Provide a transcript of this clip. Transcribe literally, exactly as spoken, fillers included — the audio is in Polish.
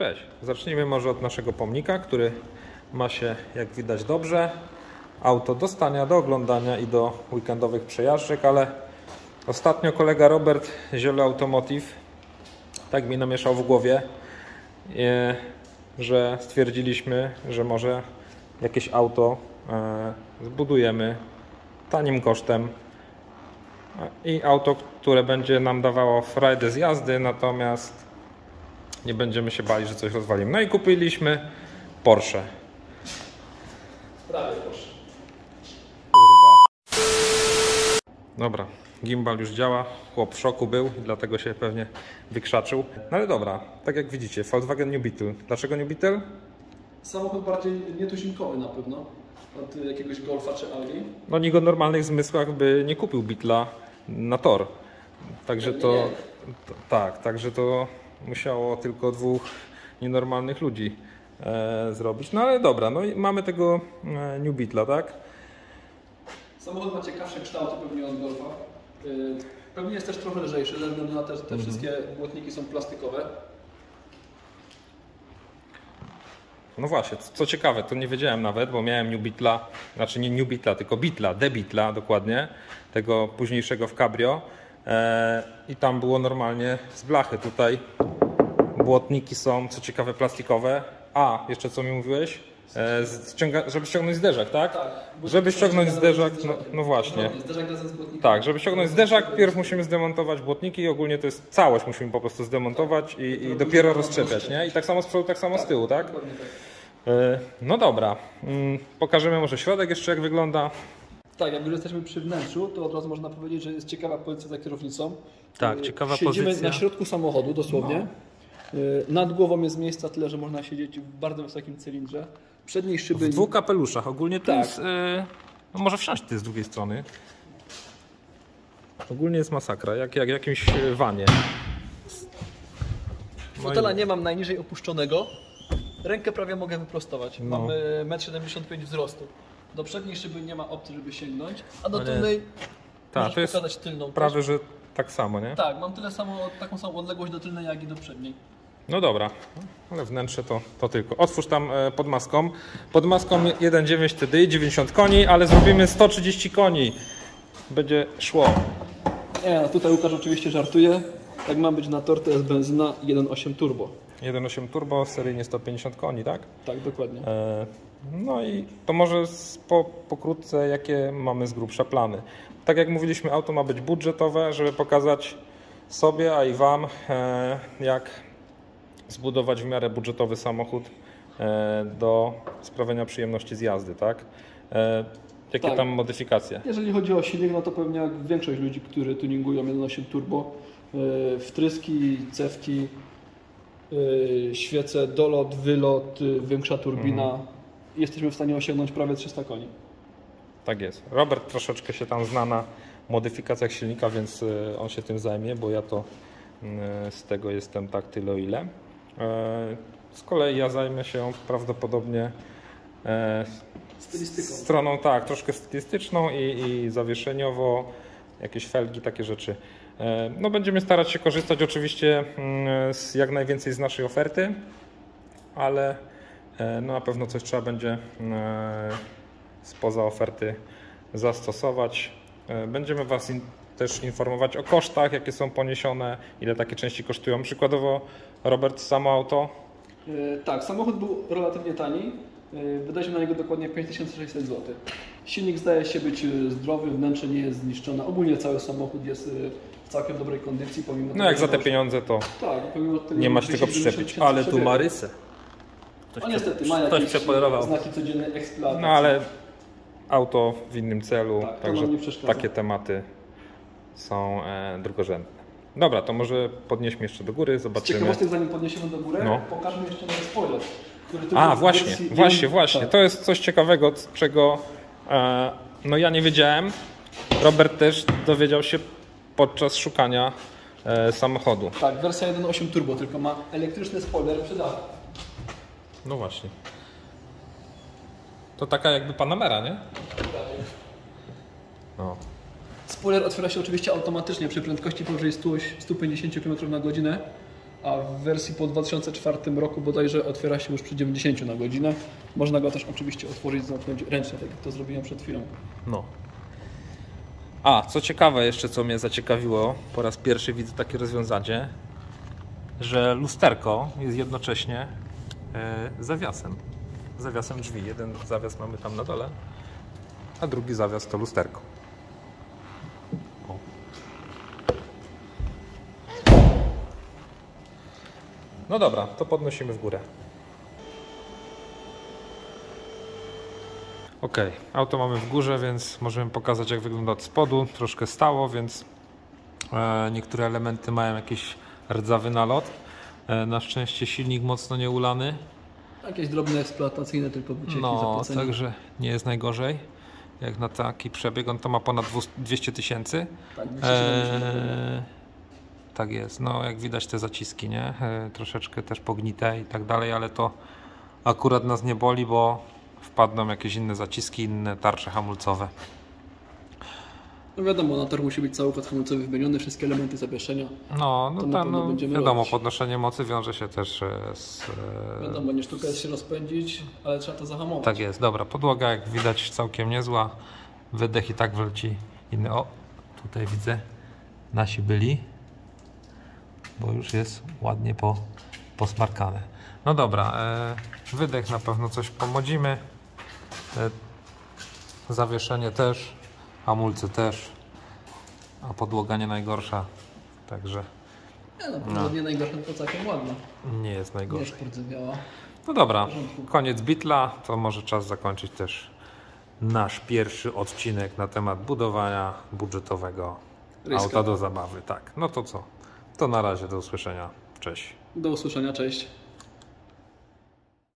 Cześć. Zacznijmy może od naszego pomnika, który ma się, jak widać, dobrze. Auto do stania, do oglądania i do weekendowych przejażdżek, ale ostatnio kolega Robert Ziele Automotive tak mi namieszał w głowie, że stwierdziliśmy, że może jakieś auto zbudujemy tanim kosztem i auto, które będzie nam dawało frajdę z jazdy, natomiast nie będziemy się bali, że coś rozwalimy. No i kupiliśmy Porsche. Prawie Porsche. Kurwa. Dobra, gimbal już działa, chłop w szoku był, dlatego się pewnie wykrzaczył. No ale dobra, tak jak widzicie, Volkswagen New Beetle. Dlaczego New Beetle? Samochód bardziej nietuzinkowy na pewno od jakiegoś Golfa czy Audi. No nikt o normalnych zmysłach by nie kupił Beetla na tor. Także to, to tak, także to musiało tylko dwóch nienormalnych ludzi e, zrobić. No ale dobra, no i mamy tego e, New Beetla, tak? Samochód ma ciekawsze kształty pewnie od Golfa. Yy, pewnie jest też trochę lżejszy, ze względu na to, że te Mhm. wszystkie błotniki są plastikowe. No właśnie, co ciekawe, to nie wiedziałem nawet, bo miałem New Beetla, znaczy nie New Beetla, tylko Beetla, The Beetla dokładnie, tego późniejszego w Cabrio e, i tam było normalnie z blachy. Tutaj błotniki są, co ciekawe, plastikowe. A, jeszcze co mi mówiłeś? E, ściąga, żeby ściągnąć zderzak, tak? Tak. Żeby ściągnąć zderzak, no, no właśnie. Zderzak razem z błotnikiem. Tak, żeby ściągnąć zderzak, pierw musimy zdemontować błotniki i ogólnie to jest całość, musimy po prostu zdemontować i, i dopiero rozszczepiać, nie? I tak samo z przodu, tak samo z tyłu, tak? Dokładnie tak. No dobra, pokażemy może środek jeszcze jak wygląda. Tak, jak już jesteśmy przy wnętrzu, to od razu można powiedzieć, że jest ciekawa pozycja za kierownicą. Tak, Yy, ciekawa Siedzimy pozycja. na środku samochodu dosłownie. Yy, Nad głową jest miejsca tyle, że można siedzieć w bardzo wysokim cylindrze. Przedniej szyby... W dwóch kapeluszach, ogólnie to Tak. jest, yy, no może wsiąść ty z drugiej strony. Ogólnie jest masakra, jak, jak w jakimś wanie. Fotela nie mam najniżej opuszczonego. Rękę prawie mogę wyprostować. No. Mamy metr siedemdziesiąt pięć wzrostu. Do przedniej szyby nie ma opcji, żeby sięgnąć, a do Ale- tylnej Tak, możesz to jest pokazać tylną też. prawie, że tak samo, nie? Tak, mam tyle samo, taką samą odległość do tylnej, jak i do przedniej. No dobra, ale wnętrze to, to tylko. Otwórz tam e, pod maską. Pod maską jeden przecinek dziewięć T D I, dziewięćdziesiąt koni, ale zrobimy sto trzydzieści koni. Będzie szło. Nie, no tutaj Łukasz oczywiście żartuje. Jak ma być na tor, to jest benzyna jeden przecinek osiem turbo. jeden przecinek osiem turbo, seryjnie sto pięćdziesiąt koni, tak? Tak, dokładnie. E, no i to może z- po, pokrótce, jakie mamy z grubsza plany. Tak jak mówiliśmy, auto ma być budżetowe, żeby pokazać sobie, a i Wam, e, jak zbudować w miarę budżetowy samochód e, do sprawienia przyjemności z jazdy, tak? E, jakie Tak. tam modyfikacje? Jeżeli chodzi o silnik, no to pewnie jak większość ludzi, którzy tuningują jeden przecinek osiem turbo, yy, wtryski, cewki, yy, świece, dolot, wylot, yy, większa turbina, Mhm. jesteśmy w stanie osiągnąć prawie trzysta koni. Tak jest. Robert troszeczkę się tam zna na modyfikacjach silnika, więc e, on się tym zajmie, bo ja to e, z tego jestem tak tyle o ile. E, Z kolei ja zajmę się prawdopodobnie e, Stylistyką. stroną tak, troszkę stylistyczną i, i zawieszeniowo, jakieś felgi, takie rzeczy. E, No będziemy starać się korzystać oczywiście mm, z jak najwięcej z naszej oferty, ale e, no na pewno coś trzeba będzie e, spoza oferty zastosować. E, Będziemy Was in, też informować o kosztach, jakie są poniesione, ile takie części kosztują. Przykładowo, Robert, samo auto. Yy, tak, samochód był relatywnie tani. Yy, wydaliśmy na niego dokładnie pięć tysięcy sześćset złotych. Silnik zdaje się być yy, zdrowy, wnętrze nie jest zniszczone. Ogólnie cały samochód jest yy, w całkiem dobrej kondycji. Pomimo No tego, jak za że te masz- pieniądze to Tak, pomimo tego, nie że ma się tego dwieście dziewięćdziesiąt przyczepić. tysięcy Ale tu przebiegu. ma rysę. No niestety, ma ktoś jakieś przepolerował. znaki codziennej eksploatacji. No ale auto w innym celu, Tak, to także nam nie przeszkadza. takie tematy są e, drugorzędne. Dobra, to może podnieśmy jeszcze do góry, Z zobaczymy. ciekawostek, zanim podniesiemy do góry, No. pokażmy jeszcze nowy spoiler. Który tu A, jest w właśnie, wersji właśnie, jeden- właśnie. Tak. To jest coś ciekawego, z czego e, no ja nie wiedziałem. Robert też dowiedział się podczas szukania e, samochodu. Tak, wersja jeden przecinek osiem turbo, tylko ma elektryczny spoiler przy dachu. No właśnie. To taka jakby Panamera, nie? No. Spoiler otwiera się oczywiście automatycznie przy prędkości powyżej stu pięćdziesięciu kilometrów na godzinę. a w wersji po dwa tysiące czwartym roku bodajże otwiera się już przy dziewięćdziesięciu na godzinę. Można go też oczywiście otworzyć i zamknąć ręcznie, tak jak to zrobiłem przed chwilą. No. A, co ciekawe jeszcze, co mnie zaciekawiło, po raz pierwszy widzę takie rozwiązanie, że lusterko jest jednocześnie e, zawiasem. Zawiasem drzwi. Jeden zawias mamy tam na dole, a drugi zawias to lusterko. O. No dobra, to podnosimy w górę. Ok, auto mamy w górze, więc możemy pokazać, jak wygląda od spodu. Troszkę stało, więc e, niektóre elementy mają jakiś rdzawy nalot. E, na szczęście silnik mocno nie ulany. Jakieś drobne eksploatacyjne tylko wycieki, No, zapłacenie. także nie jest najgorzej. Jak na taki przebieg, on to ma ponad dwieście tysięcy. Tak, dwieście siedemdziesiąt. E, tak jest, no jak widać te zaciski, nie? E, troszeczkę też pognite i tak dalej, ale to akurat nas nie boli, bo wpadną jakieś inne zaciski, inne tarcze hamulcowe. No wiadomo, na tor musi być cały układ hamulcowy wymieniony, wszystkie elementy zawieszenia. No, no, To na tam, pewno no będziemy wiadomo, robić. podnoszenie mocy wiąże się też e, z... e, Wiadomo, nie sztuka jest się rozpędzić, ale trzeba to zahamować. Tak jest, dobra, podłoga jak widać całkiem niezła. Wydech i tak wleci inny. O, tutaj widzę, nasi byli, bo już jest ładnie po, posmarkane. No dobra, e, wydech na pewno coś pomodzimy. E, zawieszenie też, hamulce też, a podłoga nie najgorsza, także Nie, no, no. nie najgorsza, tylko całkiem ładna. nie jest Nie najgorzej. jest pordzewiała. No dobra, W porządku. koniec bitla, to może czas zakończyć też nasz pierwszy odcinek na temat budowania budżetowego Rejska. auta do zabawy. Tak, no to co? To na razie, do usłyszenia. Cześć. Do usłyszenia, cześć.